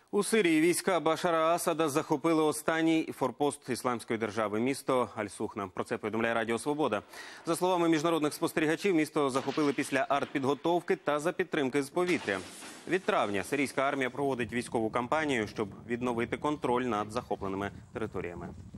У Сирії війська Башара Асада захопили останній форпост Ісламської держави – місто Аль-Сухна. Про це повідомляє Радіо Свобода. За словами міжнародних спостерігачів, місто захопили після артпідготовки та за підтримки з повітря. Від травня сирійська армія проводить військову кампанію, щоб відновити контроль над захопленими територіями.